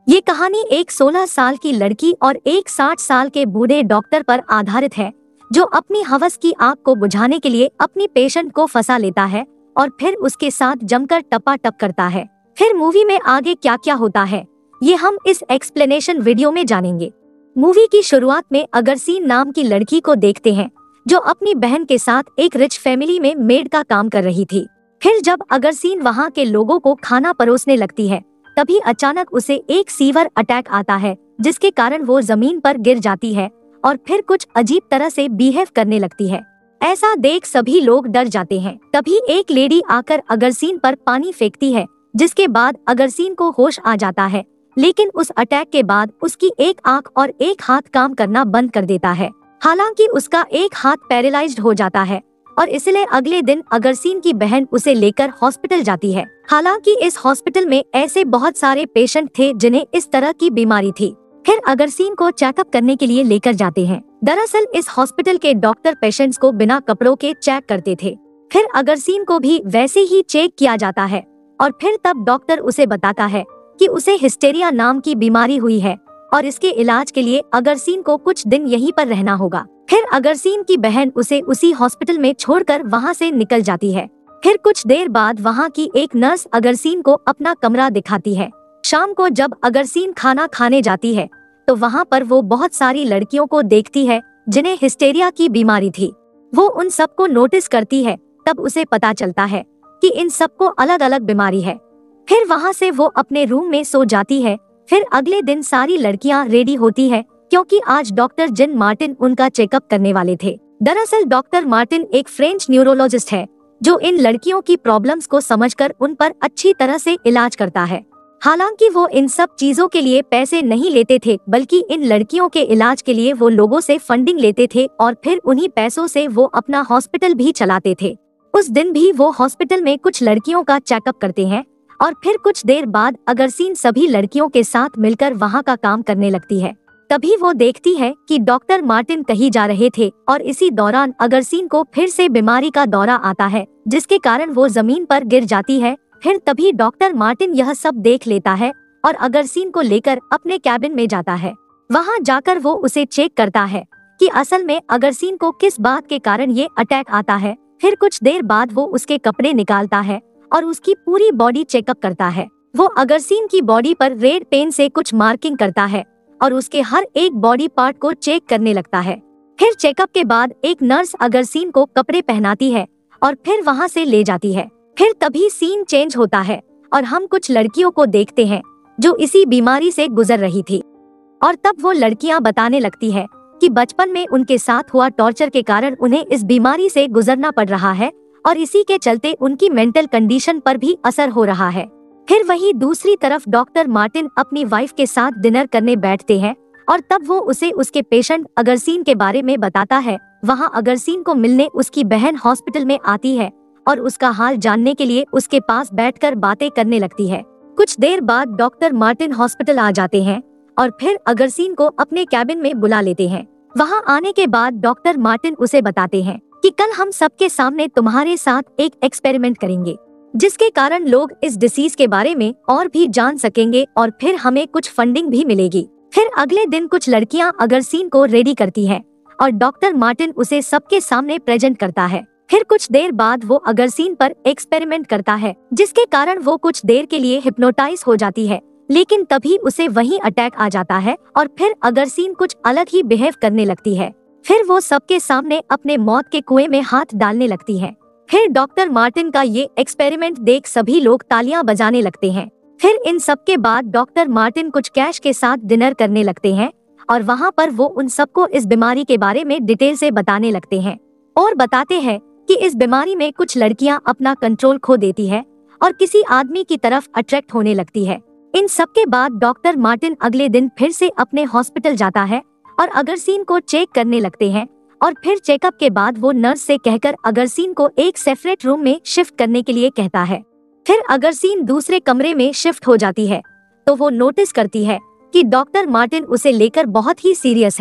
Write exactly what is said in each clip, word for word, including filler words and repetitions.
ये कहानी एक सोलह साल की लड़की और एक साठ साल के बूढ़े डॉक्टर पर आधारित है, जो अपनी हवस की आग को बुझाने के लिए अपनी पेशेंट को फंसा लेता है और फिर उसके साथ जमकर टपाटप करता है। फिर मूवी में आगे क्या क्या होता है, ये हम इस एक्सप्लेनेशन वीडियो में जानेंगे। मूवी की शुरुआत में अगरसीन नाम की लड़की को देखते हैं, जो अपनी बहन के साथ एक रिच फैमिली में मेड का काम कर रही थी। फिर जब अगरसीन वहाँ के लोगों को खाना परोसने लगती है, तभी अचानक उसे एक सीवर अटैक आता है, जिसके कारण वो जमीन पर गिर जाती है और फिर कुछ अजीब तरह से बिहेव करने लगती है। ऐसा देख सभी लोग डर जाते हैं। तभी एक लेडी आकर अगरसीन पर पानी फेंकती है, जिसके बाद अगरसीन को होश आ जाता है, लेकिन उस अटैक के बाद उसकी एक आंख और एक हाथ काम करना बंद कर देता है। हालांकि उसका एक हाथ पैरालाइज्ड हो जाता है और इसलिए अगले दिन अगरसीन की बहन उसे लेकर हॉस्पिटल जाती है। हालांकि इस हॉस्पिटल में ऐसे बहुत सारे पेशेंट थे जिन्हें इस तरह की बीमारी थी। फिर अगरसीन को चेकअप करने के लिए लेकर जाते हैं। दरअसल इस हॉस्पिटल के डॉक्टर पेशेंट्स को बिना कपड़ों के चेक करते थे। फिर अगरसीन को भी वैसे ही चेक किया जाता है और फिर तब डॉक्टर उसे बताता है कि उसे हिस्टेरिया नाम की बीमारी हुई है और इसके इलाज के लिए अगरसीन को कुछ दिन यहीं पर रहना होगा। फिर अगरसीन की बहन उसे उसी हॉस्पिटल में छोड़कर वहाँ से निकल जाती है। फिर कुछ देर बाद वहाँ की एक नर्स अगरसीन को अपना कमरा दिखाती है। शाम को जब अगरसीन खाना खाने जाती है, तो वहाँ पर वो बहुत सारी लड़कियों को देखती है जिन्हें हिस्टेरिया की बीमारी थी। वो उन सबको नोटिस करती है। तब उसे पता चलता है कि इन सबको अलग अलग बीमारी है। फिर वहाँ से वो अपने रूम में सो जाती है। फिर अगले दिन सारी लड़कियाँ रेडी होती है, क्योंकि आज डॉक्टर जिन मार्टिन उनका चेकअप करने वाले थे। दरअसल डॉक्टर मार्टिन एक फ्रेंच न्यूरोलॉजिस्ट है, जो इन लड़कियों की प्रॉब्लम्स को समझकर उन पर अच्छी तरह से इलाज करता है। हालांकि वो इन सब चीजों के लिए पैसे नहीं लेते थे, बल्कि इन लड़कियों के इलाज के लिए वो लोगों से फंडिंग लेते थे और फिर उन्हीं पैसों से वो अपना हॉस्पिटल भी चलाते थे। उस दिन भी वो हॉस्पिटल में कुछ लड़कियों का चेकअप करते हैं और फिर कुछ देर बाद अगरसीन सभी लड़कियों के साथ मिलकर वहाँ का काम करने लगती है। तभी वो देखती है कि डॉक्टर मार्टिन कहीं जा रहे थे और इसी दौरान अगरसीन को फिर से बीमारी का दौरा आता है, जिसके कारण वो जमीन पर गिर जाती है। फिर तभी डॉक्टर मार्टिन यह सब देख लेता है और अगरसीन को लेकर अपने कैबिन में जाता है। वहाँ जाकर वो उसे चेक करता है कि असल में अगरसीन को किस बात के कारण ये अटैक आता है। फिर कुछ देर बाद वो उसके कपड़े निकालता है और उसकी पूरी बॉडी चेकअप करता है। वो अगरसीन की बॉडी पर रेड पेन से कुछ मार्किंग करता है और उसके हर एक बॉडी पार्ट को चेक करने लगता है। फिर चेकअप के बाद एक नर्स अगरसीन को कपड़े पहनाती है और फिर वहाँ से ले जाती है। फिर तभी सीन चेंज होता है और हम कुछ लड़कियों को देखते हैं जो इसी बीमारी से गुजर रही थी। और तब वो लड़कियाँ बताने लगती है कि बचपन में उनके साथ हुआ टॉर्चर के कारण उन्हें इस बीमारी से गुजरना पड़ रहा है और इसी के चलते उनकी मेंटल कंडीशन पर भी असर हो रहा है। फिर वहीं दूसरी तरफ डॉक्टर मार्टिन अपनी वाइफ के साथ डिनर करने बैठते हैं और तब वो उसे उसके पेशेंट अगरसीन के बारे में बताता है। वहाँ अगरसीन को मिलने उसकी बहन हॉस्पिटल में आती है और उसका हाल जानने के लिए उसके पास बैठकर बातें करने लगती है। कुछ देर बाद डॉक्टर मार्टिन हॉस्पिटल आ जाते हैं और फिर अगरसीन को अपने कैबिन में बुला लेते हैं। वहाँ आने के बाद डॉक्टर मार्टिन उसे बताते हैं कि कल हम सबके सामने तुम्हारे साथ एक एक्सपेरिमेंट करेंगे, जिसके कारण लोग इस डिसीज के बारे में और भी जान सकेंगे और फिर हमें कुछ फंडिंग भी मिलेगी। फिर अगले दिन कुछ लड़कियां अगरसीन को रेडी करती हैं और डॉक्टर मार्टिन उसे सबके सामने प्रेजेंट करता है। फिर कुछ देर बाद वो अगरसीन पर एक्सपेरिमेंट करता है, जिसके कारण वो कुछ देर के लिए हिप्नोटाइज हो जाती है, लेकिन तभी उसे वही अटैक आ जाता है और फिर अगरसीन कुछ अलग ही बिहेव करने लगती है। फिर वो सबके सामने अपने मौत के कुएं में हाथ डालने लगती है। फिर डॉक्टर मार्टिन का ये एक्सपेरिमेंट देख सभी लोग तालियां बजाने लगते हैं। फिर इन सब के बाद डॉक्टर मार्टिन कुछ कैश के साथ डिनर करने लगते हैं और वहाँ पर वो उन सबको इस बीमारी के बारे में डिटेल से बताने लगते हैं और बताते हैं कि इस बीमारी में कुछ लड़कियां अपना कंट्रोल खो देती है और किसी आदमी की तरफ अट्रैक्ट होने लगती है। इन सब के बाद डॉक्टर मार्टिन अगले दिन फिर से अपने हॉस्पिटल जाता है और अगरसीन को चेक करने लगते हैं और फिर चेकअप के बाद वो नर्स से कहकर अगरसीन को एक सेपरेट रूम में शिफ्ट करने के लिए कहता है। फिर अगरसीन दूसरे कमरे में शिफ्ट हो जाती है तो वो नोटिस करती है कि डॉक्टर मार्टिन उसे लेकर बहुत ही सीरियस है।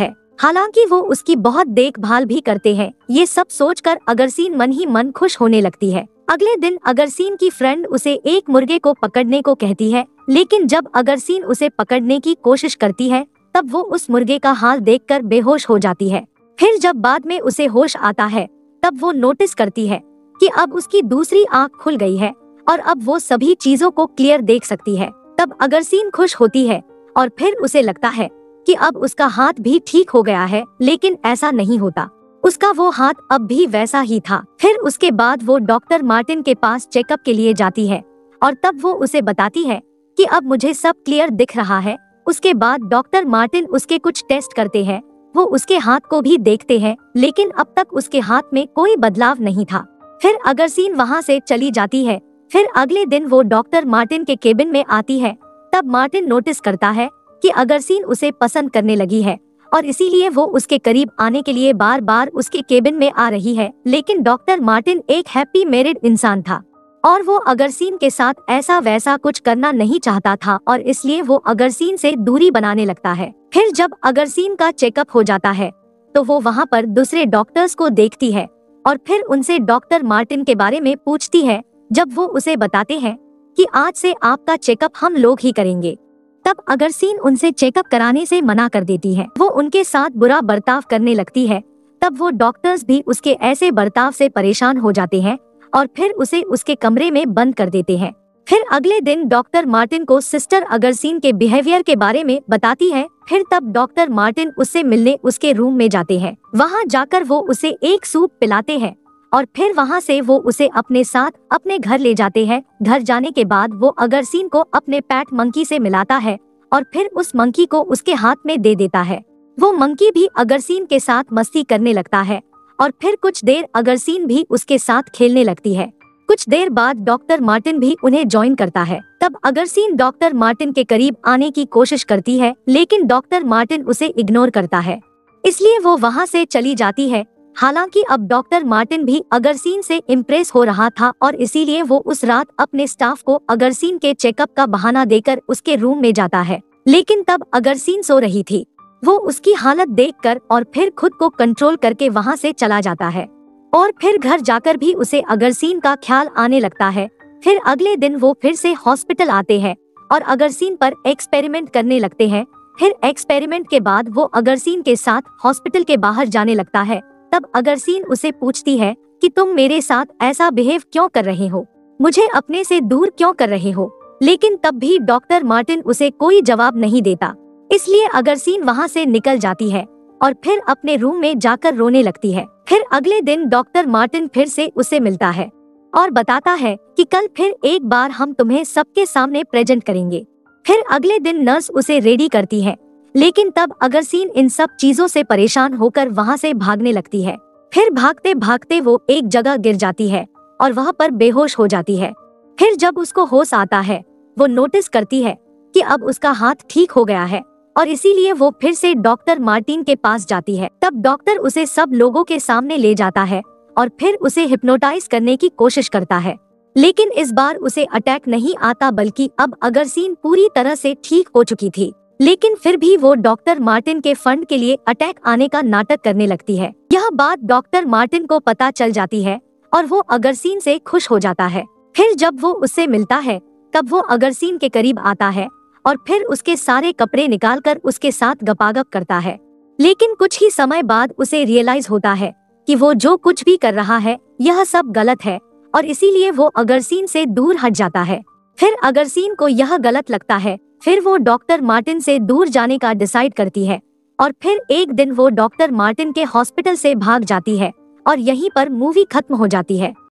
हालांकि वो उसकी बहुत देखभाल भी करते हैं। ये सब सोचकर अगरसीन मन ही मन खुश होने लगती है। अगले दिन अगरसीन की फ्रेंड उसे एक मुर्गे को पकड़ने को कहती है, लेकिन जब अगरसीन उसे पकड़ने की कोशिश करती है तब वो उस मुर्गे का हाल देखकर बेहोश हो जाती है। फिर जब बाद में उसे होश आता है तब वो नोटिस करती है कि अब उसकी दूसरी आंख खुल गई है और अब वो सभी चीजों को क्लियर देख सकती है। तब अगरसीन खुश होती है और फिर उसे लगता है कि अब उसका हाथ भी ठीक हो गया है, लेकिन ऐसा नहीं होता। उसका वो हाथ अब भी वैसा ही था। फिर उसके बाद वो डॉक्टर मार्टिन के पास चेकअप के लिए जाती है और तब वो उसे बताती है कि अब मुझे सब क्लियर दिख रहा है। उसके बाद डॉक्टर मार्टिन उसके कुछ टेस्ट करते हैं। वो उसके हाथ को भी देखते हैं, लेकिन अब तक उसके हाथ में कोई बदलाव नहीं था। फिर अगरसीन वहाँ से चली जाती है। फिर अगले दिन वो डॉक्टर मार्टिन के केबिन में आती है। तब मार्टिन नोटिस करता है कि अगरसीन उसे पसंद करने लगी है और इसीलिए वो उसके करीब आने के लिए बार बार उसके केबिन में आ रही है। लेकिन डॉक्टर मार्टिन एक हैप्पी मैरिड इंसान था और वो अगरसीन के साथ ऐसा वैसा कुछ करना नहीं चाहता था और इसलिए वो अगरसीन से दूरी बनाने लगता है। फिर जब अगरसीन का चेकअप हो जाता है तो वो वहाँ पर दूसरे डॉक्टर्स को देखती है और फिर उनसे डॉक्टर मार्टिन के बारे में पूछती है। जब वो उसे बताते हैं कि आज से आपका चेकअप हम लोग ही करेंगे, तब अगरसीन उनसे चेकअप कराने से मना कर देती है। वो उनके साथ बुरा बर्ताव करने लगती है। तब वो डॉक्टर्स भी उसके ऐसे बर्ताव से परेशान हो जाते हैं और फिर उसे उसके कमरे में बंद कर देते हैं। फिर अगले दिन डॉक्टर मार्टिन को सिस्टर अगरसीन के बिहेवियर के बारे में बताती है। फिर तब डॉक्टर मार्टिन उससे मिलने उसके रूम में जाते हैं। वहाँ जाकर वो उसे एक सूप पिलाते हैं और फिर वहाँ से वो उसे अपने साथ अपने घर ले जाते हैं। घर जाने के बाद वो अगरसीन को अपने पैट मंकी से मिलाता है और फिर उस मंकी को उसके हाथ में दे देता है। वो मंकी भी अगरसीन के साथ मस्ती करने लगता है और फिर कुछ देर अगरसीन भी उसके साथ खेलने लगती है। कुछ देर बाद डॉक्टर मार्टिन भी उन्हें ज्वाइन करता है। तब अगरसीन डॉक्टर मार्टिन के करीब आने की कोशिश करती है, लेकिन डॉक्टर मार्टिन उसे इग्नोर करता है, इसलिए वो वहाँ से चली जाती है। हालांकि अब डॉक्टर मार्टिन भी अगरसीन से इम्प्रेस हो रहा था और इसीलिए वो उस रात अपने स्टाफ को अगरसीन के चेकअप का बहाना देकर उसके रूम में जाता है। लेकिन तब अगरसीन सो रही थी। वो उसकी हालत देखकर और फिर खुद को कंट्रोल करके वहाँ से चला जाता है और फिर घर जाकर भी उसे अगरसीन का ख्याल आने लगता है। फिर अगले दिन वो फिर से हॉस्पिटल आते हैं और अगरसीन पर एक्सपेरिमेंट करने लगते हैं। फिर एक्सपेरिमेंट के बाद वो अगरसीन के साथ हॉस्पिटल के बाहर जाने लगता है। तब अगरसीन उसे पूछती है कि तुम मेरे साथ ऐसा बिहेव क्यों कर रहे हो, मुझे अपने से दूर क्यों कर रहे हो। लेकिन तब भी डॉक्टर मार्टिन उसे कोई जवाब नहीं देता, इसलिए अगरसीन वहाँ से निकल जाती है और फिर अपने रूम में जाकर रोने लगती है। फिर अगले दिन डॉक्टर मार्टिन फिर से उसे मिलता है और बताता है कि कल फिर एक बार हम तुम्हें सबके सामने प्रेजेंट करेंगे। फिर अगले दिन नर्स उसे रेडी करती है, लेकिन तब अगरसीन इन सब चीजों से परेशान होकर वहाँ से भागने लगती है। फिर भागते भागते वो एक जगह गिर जाती है और वहाँ पर बेहोश हो जाती है। फिर जब उसको होश आता है वो नोटिस करती है कि अब उसका हाथ ठीक हो गया है और इसीलिए वो फिर से डॉक्टर मार्टिन के पास जाती है। तब डॉक्टर उसे सब लोगों के सामने ले जाता है और फिर उसे हिप्नोटाइज करने की कोशिश करता है, लेकिन इस बार उसे अटैक नहीं आता, बल्कि अब अगरसीन पूरी तरह से ठीक हो चुकी थी। लेकिन फिर भी वो डॉक्टर मार्टिन के फंड के लिए अटैक आने का नाटक करने लगती है। यह बात डॉक्टर मार्टिन को पता चल जाती है और वो अगरसीन से खुश हो जाता है। फिर जब वो उससे मिलता है तब वो अगरसीन के करीब आता है और फिर उसके सारे कपड़े निकालकर उसके साथ गपागप करता है। लेकिन कुछ ही समय बाद उसे रियलाइज होता है कि वो जो कुछ भी कर रहा है यह सब गलत है और इसीलिए वो अगरसीन से दूर हट जाता है। फिर अगरसीन को यह गलत लगता है। फिर वो डॉक्टर मार्टिन से दूर जाने का डिसाइड करती है और फिर एक दिन वो डॉक्टर मार्टिन के हॉस्पिटल से भाग जाती है और यहीं पर मूवी खत्म हो जाती है।